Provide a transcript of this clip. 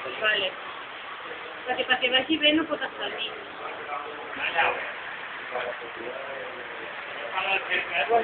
Vale. Para que vagi bé no pot estar al mig.